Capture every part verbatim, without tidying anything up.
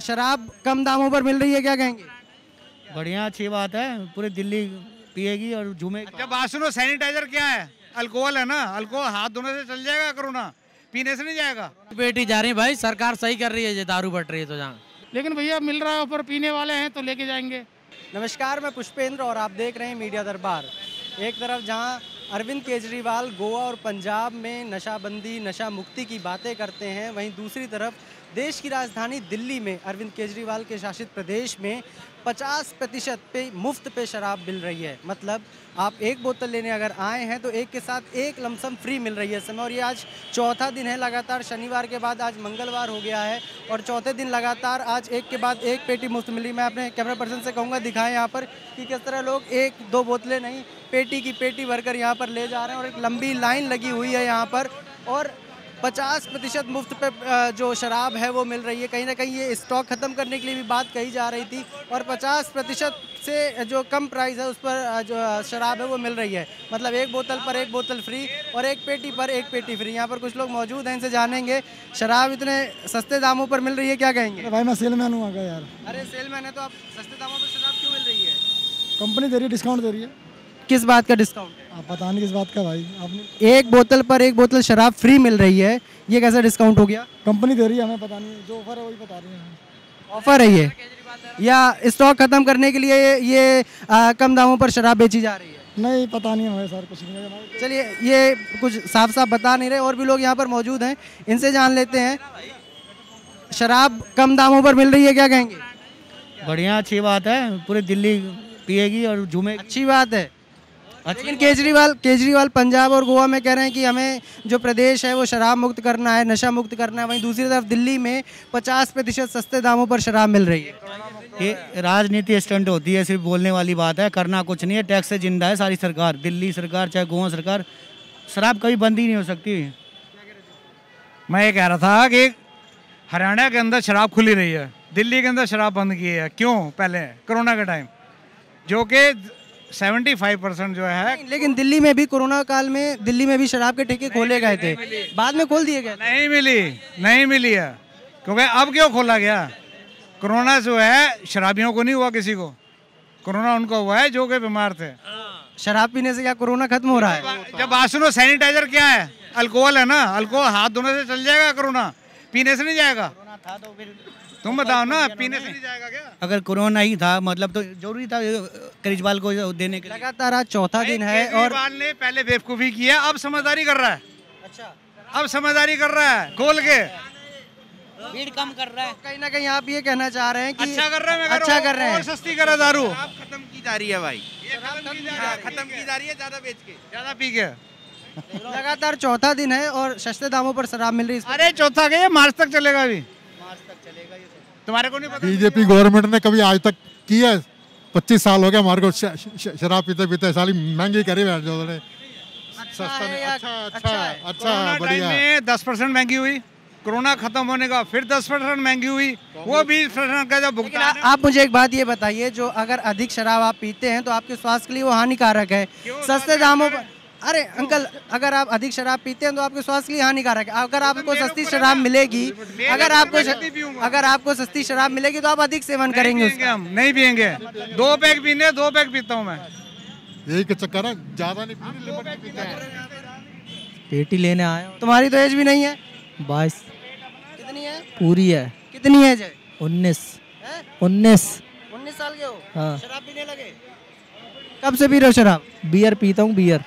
शराब कम दामों पर मिल रही है, क्या कहेंगे? बढ़िया, अच्छी बात है। पूरी दिल्ली पिएगी और झूमेगी। अच्छा बात सुनो, सैनिटाइजर क्या है? अल्कोहल है ना, अल्कोहल हाथ धोने से चल जाएगा कोरोना, पीने से नहीं जाएगा। बेटी जा रही है भाई, सरकार सही कर रही है, ये दारू बट रही है तो जहाँ। लेकिन भैया मिल रहा है, ऊपर पीने वाले हैं तो लेके जाएंगे। नमस्कार, मैं पुष्पेंद्र और आप देख रहे हैं मीडिया दरबार। एक तरफ जहां अरविंद केजरीवाल गोवा और पंजाब में नशाबंदी, नशा मुक्ति की बातें करते हैं, वहीं दूसरी तरफ देश की राजधानी दिल्ली में अरविंद केजरीवाल के शासित प्रदेश में पचास प्रतिशत पे मुफ्त पे शराब मिल रही है। मतलब आप एक बोतल लेने अगर आए हैं तो एक के साथ एक लमसम फ्री मिल रही है इस समय। और ये आज चौथा दिन है लगातार, शनिवार के बाद आज मंगलवार हो गया है और चौथे दिन लगातार आज एक के बाद एक पेटी मुफ्त मिली। मैं अपने कैमरा पर्सन से कहूँगा दिखाएं यहाँ पर कि किस तरह लोग एक दो बोतलें नहीं, पेटी की पेटी भरकर यहाँ पर ले जा रहे हैं और एक लंबी लाइन लगी हुई है यहाँ पर। और पचास प्रतिशत मुफ्त पे जो शराब है वो मिल रही है। कहीं ना कहीं ये स्टॉक ख़त्म करने के लिए भी बात कही जा रही थी और पचास प्रतिशत से जो कम प्राइस है उस पर जो शराब है वो मिल रही है। मतलब एक बोतल पर एक बोतल फ्री और एक पेटी पर एक पेटी फ्री। यहाँ पर कुछ लोग मौजूद हैं, इनसे जानेंगे शराब इतने सस्ते दामों पर मिल रही है, क्या कहेंगे? भाई मैं सेलमैन हूँ आगे यार। अरे सेलमैन है तो आप सस्ते दामों पर शराब क्यों मिल रही है? कंपनी दे रही है, डिस्काउंट दे रही है। किस बात का डिस्काउंट? आप पता नहीं किस बात का भाई। आपने एक बोतल पर एक बोतल शराब फ्री मिल रही है, ये कैसा डिस्काउंट हो गया? कंपनी दे रही है, हमें पता नहीं, जो ऑफर है वही बता रही है। ऑफर है ये या स्टॉक खत्म करने के लिए ये, ये आ, कम दामों पर शराब बेची जा रही है? नहीं पता नहीं हमें सर, कुछ नहीं है। चलिए, ये कुछ साफ साफ बता नहीं रहे। और भी लोग यहाँ पर मौजूद हैं, इनसे जान लेते हैं। शराब कम दामों पर मिल रही है, क्या कहेंगे? बढ़िया, अच्छी बात है। पूरी दिल्ली पिएगी और झूमेगी। अच्छी बात है। लेकिन केजरीवाल केजरीवाल पंजाब और गोवा में कह रहे हैं कि हमें जो प्रदेश है वो शराब मुक्त करना है, नशा मुक्त करना है। वहीं दूसरी तरफ दिल्ली में पचास प्रतिशत सस्ते दामों पर शराब मिल रही है। ये राजनीति स्टंट होती है, सिर्फ बोलने वाली बात है, करना कुछ नहीं है। टैक्स से जिंदा है सारी सरकार, दिल्ली सरकार चाहे गोवा सरकार। शराब कभी बंद ही नहीं हो सकती। मैं ये कह रहा था कि हरियाणा के अंदर शराब खुली रही है, दिल्ली के अंदर शराब बंद की है। क्यों? पहले कोरोना के टाइम, जो कि पचहत्तर परसेंट जो है। लेकिन दिल्ली में भी कोरोना काल में दिल्ली में भी शराब के ठेके खोले गए थे, बाद में खोल दिए गए। नहीं मिली, नहीं मिली है। क्योंकि अब क्यों खोला गया? कोरोना जो है शराबियों को नहीं हुआ, किसी को कोरोना उनको हुआ है जो कि बीमार थे। शराब पीने से क्या कोरोना खत्म हो रहा है? जब बात सुनो, सैनिटाइजर क्या है? अल्कोहल है ना, अल्कोहल हाथ धोने से चल जाएगा कोरोना, पीने से नहीं जाएगा। तुम बताओ ना, पीने से नहीं जाएगा क्या? अगर कोरोना ही था मतलब तो जरूरी था केजरीवाल को देने के लिए। लगातार आज चौथा दिन है और केजरीवाल ने पहले बेवकूफी किया, अब समझदारी कर रहा है। अच्छा, अब समझदारी कर रहा है, खोल के भीड़ कम कर रहा है। कहीं ना कहीं आप ये कहना चाह रहे हैं कि अच्छा कर रहे हैं, अच्छा कर रहे हैं। और सस्ती करा दारू, खत्म की जा रही है भाई, खत्म की जा रही है, ज्यादा बेच के, ज्यादा पी के। लगातार चौथा दिन है और सस्ते दामों पर शराब मिल रही है। अरे चौथा के मार्च तक चलेगा, अभी मार्च तक चलेगा। ये तुम्हारे को नहीं पता? बीजेपी गवर्नमेंट ने कभी आज तक किया है? पच्चीस साल हो गया हमारे को शराब पीते पीते, साली महंगी करी बैठ जो ने। सस्ता नहीं, अच्छा अच्छा अच्छा बढ़िया। दस परसेंट महंगी हुई, कोरोना खत्म होने का फिर दस परसेंट महंगी हुई, वो बीस परसेंट का जब भुगतान। आप मुझे एक बात ये बताइए, जो अगर अधिक शराब आप पीते हैं तो आपके स्वास्थ्य के लिए वो हानिकारक है। सस्ते दामों पर, अरे अंकल, अगर आप अधिक शराब पीते हैं तो आपके स्वास्थ्य के लिए हानिकारक है। अगर आपको सस्ती शराब मिलेगी, अगर आपको अगर आपको सस्ती शराब मिलेगी तो आप अधिक सेवन करेंगे उसका। हम नहीं पियेंगे, दो पैक पीने, दो पैक पीता हूँ मैं। यही के चक्कर है, ज्यादा नहीं पीते, लिमिट पीते हैं। पेटी लेने आया हूँ। तुम्हारी तो एज भी नहीं है। बाईस। कितनी है? पूरी है। कितनी एज है? उन्नीस। उन्नीस। उन्नीस साल के हो? हाँ। शराब पीने लगे? कब से पी रहे हो शराब? बियर पीता हूँ, बियर।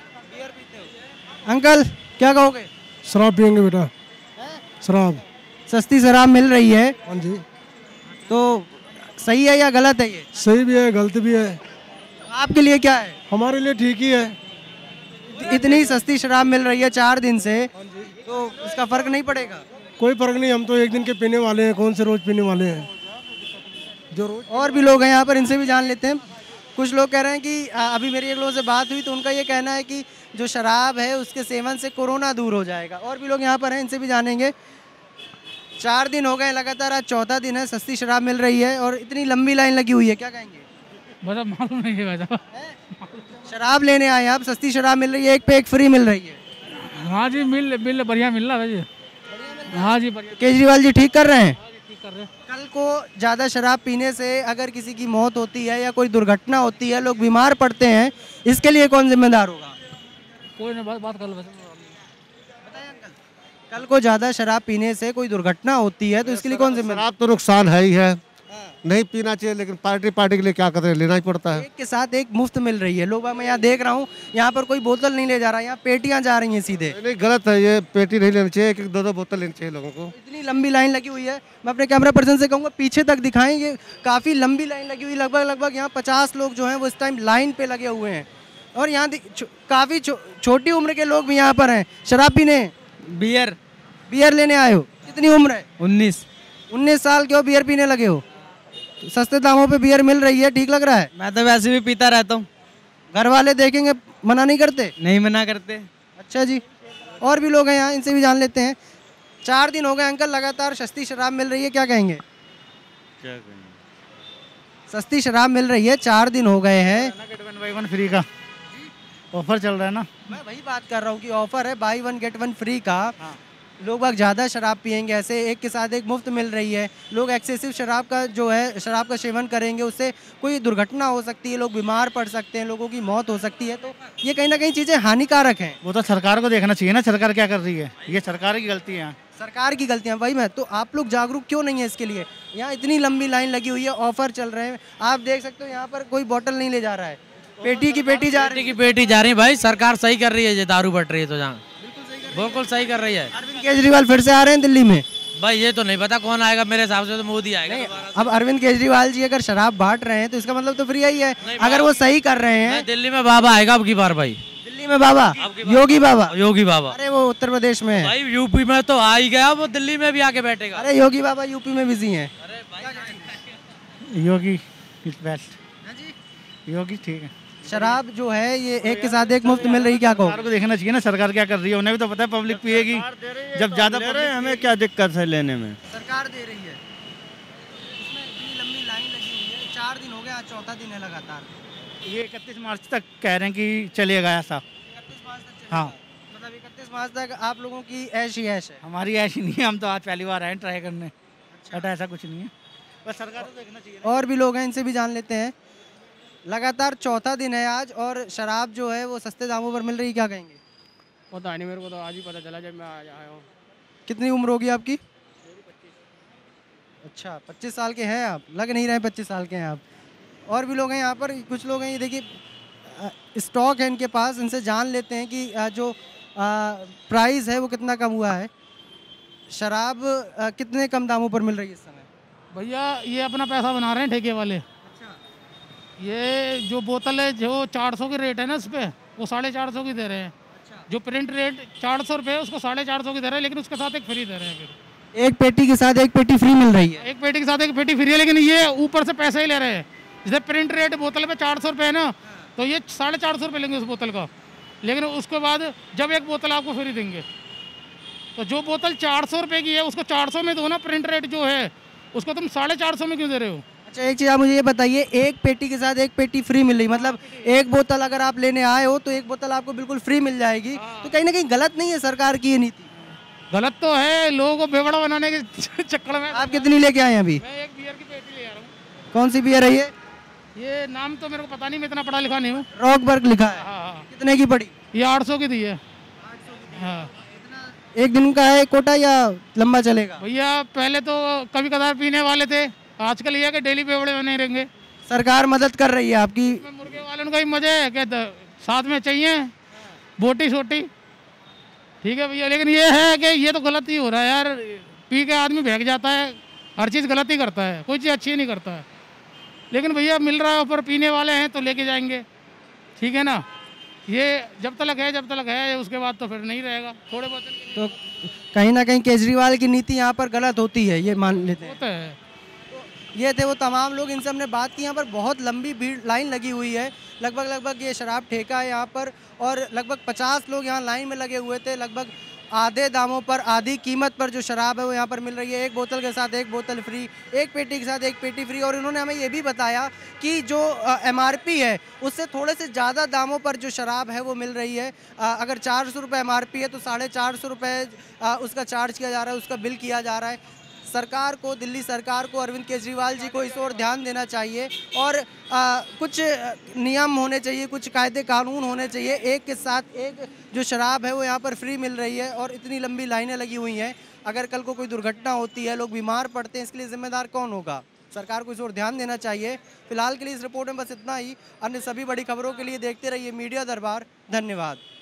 अंकल क्या कहोगे? शराब पियेंगे बेटा, शराब सस्ती शराब मिल रही है हाँ जी। तो सही है या गलत है? ये सही भी है, गलत भी है। आपके लिए क्या है? हमारे लिए ठीक ही है। इतनी सस्ती शराब मिल रही है चार दिन से, तो इसका फर्क नहीं पड़ेगा? कोई फर्क नहीं, हम तो एक दिन के पीने वाले हैं, कौन से रोज पीने वाले हैं जो रोज। और भी लोग हैं यहाँ पर, इनसे भी जान लेते हैं। कुछ लोग कह रहे हैं कि आ, अभी मेरी एक लोगों से बात हुई तो उनका ये कहना है कि जो शराब है उसके सेवन से कोरोना दूर हो जाएगा। और भी लोग यहाँ पर हैं, इनसे भी जानेंगे। चार दिन हो गए लगातार, आज चौथा दिन है, सस्ती शराब मिल रही है और इतनी लंबी लाइन लगी हुई है, क्या कहेंगे? मतलब मालूम नहीं है भाई। शराब लेने आए आप, सस्ती शराब मिल रही है, एक पे एक फ्री मिल रही है। हाँ जी, मिल मिल बढ़िया मिल रहा है जी। हाँ जी बढ़िया। केजरीवाल जी ठीक कर रहे हैं? कर रहे हैं। कल को ज़्यादा शराब पीने से अगर किसी की मौत होती है या कोई दुर्घटना होती है, लोग बीमार पड़ते हैं, इसके लिए कौन जिम्मेदार होगा? कोई नहीं, बात बात कर लो वैसे। बताइए अंकल, कल को ज़्यादा शराब पीने से कोई दुर्घटना होती है तो इसके लिए कौन जिम्मेदार? शराब तो नुकसान है ही है, नहीं पीना चाहिए, लेकिन पार्टी पार्टी के लिए क्या करते हैं, लेना ही पड़ता है। एक के साथ एक मुफ्त मिल रही है। लोग, मैं यहाँ देख रहा हूँ, यहाँ पर कोई बोतल नहीं ले जा रहा, यहाँ पेटियाँ जा रही हैं सीधे। नहीं, गलत है ये, पेटी नहीं लेनी चाहिए, एक एक दो दो बोतल लेनी चाहिए लोगों को। इतनी लंबी लाइन लगी हुई है, मैं अपने कैमरा पर्सन से कहूँगा पीछे तक दिखाएं, ये काफ़ी लंबी लाइन लगी हुई, लगभग लगभग यहाँ पचास लोग जो हैं वो इस टाइम लाइन पे लगे हुए हैं। और यहाँ काफ़ी छोटी उम्र के लोग भी यहाँ पर हैं शराब पीने। बियर बियर लेने आए हो? कितनी उम्र है? उन्नीस। उन्नीस साल के हो, बियर पीने लगे हो? सस्ते दामों पे बियर मिल रही है, ठीक लग रहा है? मैं तो वैसे भी पीता रहता हूँ। घर वाले देखेंगे मना नहीं करते? नहीं मना करते। अच्छा जी, और भी लोग हैं यहाँ, इनसे भी जान लेते हैं। चार दिन हो गए अंकल लगातार सस्ती शराब मिल रही है, क्या कहेंगे? क्या कहेंगे? सस्ती शराब मिल रही है, चार दिन हो गए हैं। Get one buy one free का ऑफर चल रहा है ना। मैं वही बात कर रहा हूँ कि ऑफर है buy one get one free का। लोग बाग ज़्यादा शराब पियेंगे, ऐसे एक के साथ एक मुफ्त मिल रही है। लोग एक्सेसिव शराब का जो है शराब का सेवन करेंगे, उससे कोई दुर्घटना हो सकती है, लोग बीमार पड़ सकते हैं, लोगों की मौत हो सकती है। तो ये कहीं ना कहीं चीज़ें हानिकारक हैं। वो तो सरकार को देखना चाहिए ना, सरकार क्या कर रही है, ये सरकार की गलती है। सरकार की गलतियाँ, वही मैं तो आप लोग जागरूक क्यों नहीं है इसके लिए? यहाँ इतनी लंबी लाइन लगी हुई है, ऑफर चल रहे हैं, आप देख सकते हो यहाँ पर कोई बोतल नहीं ले जा रहा है, पेटी की पेटी जा रही है। की पेटी जा रही है भाई, सरकार सही कर रही है, ये दारू बट रही है तो जहाँ बिल्कुल सही कर रही है। अरविंद केजरीवाल फिर से आ रहे हैं दिल्ली में? भाई ये तो नहीं पता कौन आएगा, मेरे हिसाब से तो मोदी आएगा। अब अरविंद केजरीवाल जी अगर शराब बांट रहे हैं तो इसका मतलब तो फ्री ही है। अगर वो सही कर रहे हैं, दिल्ली में बाबा आएगा अब की बार भाई। दिल्ली में बाबा, योगी बाबा? योगी बाबा, अरे वो उत्तर प्रदेश में है भाई, यूपी में तो आ ही गया, वो दिल्ली में भी आके बैठेगा। अरे योगी बाबा यूपी में बिजी हैं। योगी इज बेस्ट, योगी ठीक है। शराब जो है ये एक के साथ एक मुफ्त मिल रही, क्या कहो? सरकार को देखना चाहिए ना, सरकार क्या कर रही है, उन्हें भी तो पता है पब्लिक पिएगी। जब ज्यादा हमें क्या दिक्कत है लेने में? सरकार दे रही है, इसमें इतनी लंबी लाइन लगी हुई है, चार दिन हो गए, आज चौथा दिन है लगातार। ये इकतीस मार्च तक कह रहे हैं कि चलेगा ऐसा। इकतीस मार्च तक चलेगा? हाँ, मतलब इकतीस मार्च तक आप लोगों की ऐश ही ऐश है? हमारी ऐसी नहीं है, हम तो आज पहली बार आए ट्राई करने। अच्छा, ऐसा कुछ नहीं है, बस सरकार को देखना चाहिए। और भी लोग हैं, इनसे भी जान लेते हैं। लगातार चौथा दिन है आज और शराब जो है वो सस्ते दामों पर मिल रही, क्या कहेंगे? पता नहीं मेरे को, तो आज ही पता चला जब मैं आज आया हूँ। कितनी उम्र होगी आपकी? अच्छा, पच्चीस साल के हैं आप, लग नहीं रहे पच्चीस साल के हैं आप। और भी लोग हैं यहाँ पर, कुछ लोग हैं, ये देखिए स्टॉक है इनके पास, इनसे जान लेते हैं कि जो प्राइस है वो कितना कम हुआ है। शराब कितने कम दामों पर मिल रही है इस समय? भैया ये अपना पैसा बना रहे हैं ठेके वाले। ये जो बोतल है जो चार सौ की रेट है ना, इस पे वो साढ़े चार सौ की दे रहे हैं। अच्छा। जो प्रिंट रेट चार सौ रुपये है उसको साढ़े चार सौ की दे रहे हैं, लेकिन उसके साथ एक फ्री दे रहे हैं। फिर एक पेटी के साथ एक पेटी फ्री मिल रही है? एक पेटी के साथ एक पेटी फ्री है, लेकिन ये ऊपर से पैसे ही ले रहे हैं। जैसे प्रिंट रेट बोतल पे चार सौ रुपये है ना, तो ये साढ़े चार सौ रुपये लेंगे उस बोतल का, लेकिन उसके बाद जब एक बोतल आपको फ्री देंगे, तो जो बोतल चार सौ रुपये की है उसको चार सौ में दो ना, प्रिंट रेट जो है उसको तुम साढ़े चार सौ में क्यों दे रहे हो? अच्छा, एक चीज़ आप मुझे ये बताइए, एक पेटी के साथ एक पेटी फ्री मिल रही, मतलब एक बोतल अगर आप लेने आए हो तो एक बोतल आपको बिल्कुल फ्री मिल जाएगी। तो कहीं ना कहीं गलत नहीं है सरकार की ये नीति? गलत तो है, लोगों को बेवड़ा बनाने के चक्कर में। आप कितनी लेके आए हैं अभी? मैं एक बियर की पेटी ले आ रहा हूँ। कौन सी बियर है ये? ये नाम तो मेरे को पता नहीं, मैं इतना पढ़ा लिखा नहीं हूँ। रॉकबर्ग लिखा है? हाँ हाँ। कितने की पड़ी? ये आठ सौ की दी है। हाँ। एक दिन का है कोटा या लंबा चलेगा? भैया पहले तो कभी कदार पीने वाले थे, आजकल ये है कि डेली बेवड़े बने रहेंगे। सरकार मदद कर रही है आपकी? मुर्गे वालों का ही मजा है कि साथ में चाहिए बोटी छोटी, ठीक है भैया, लेकिन ये है कि ये तो गलत ही हो रहा है यार। पी के आदमी भैग जाता है, हर चीज़ गलत ही करता है, कोई चीज़ अच्छी नहीं करता है। लेकिन भैया मिल रहा है ऊपर, पीने वाले हैं तो लेके जाएंगे, ठीक है ना। ये जब तक है जब तक है, उसके बाद तो फिर नहीं रहेगा। थोड़े बहुत तो कहीं ना कहीं केजरीवाल की नीति यहाँ पर गलत होती है, ये मान लेते हैं। होता है। ये थे वो तमाम लोग, इनसे हमने बात की। यहाँ पर बहुत लंबी भीड़ लाइन लगी हुई है, लगभग लगभग ये शराब ठेका है यहाँ पर, और लगभग पचास लोग यहाँ लाइन में लगे हुए थे। लगभग आधे दामों पर, आधी कीमत पर जो शराब है वो यहाँ पर मिल रही है। एक बोतल के साथ एक बोतल फ्री, एक पेटी के साथ एक पेटी फ्री। और इन्होंने हमें ये भी बताया कि जो एमआरपी है उससे थोड़े से ज़्यादा दामों पर जो शराब है वो मिल रही है। आ, अगर चार सौ रुपये एम आर पी है तो साढ़े चार सौ रुपये उसका चार्ज किया जा रहा है, उसका बिल किया जा रहा है। सरकार को, दिल्ली सरकार को, अरविंद केजरीवाल जी को इस ओर ध्यान देना चाहिए और आ, कुछ नियम होने चाहिए, कुछ कायदे कानून होने चाहिए। एक के साथ एक जो शराब है वो यहाँ पर फ्री मिल रही है और इतनी लंबी लाइनें लगी हुई हैं। अगर कल को कोई दुर्घटना होती है, लोग बीमार पड़ते हैं, इसके लिए जिम्मेदार कौन होगा? सरकार को इस ओर ध्यान देना चाहिए। फिलहाल के लिए इस रिपोर्ट में बस इतना ही। अन्य सभी बड़ी खबरों के लिए देखते रहिए मीडिया दरबार। धन्यवाद।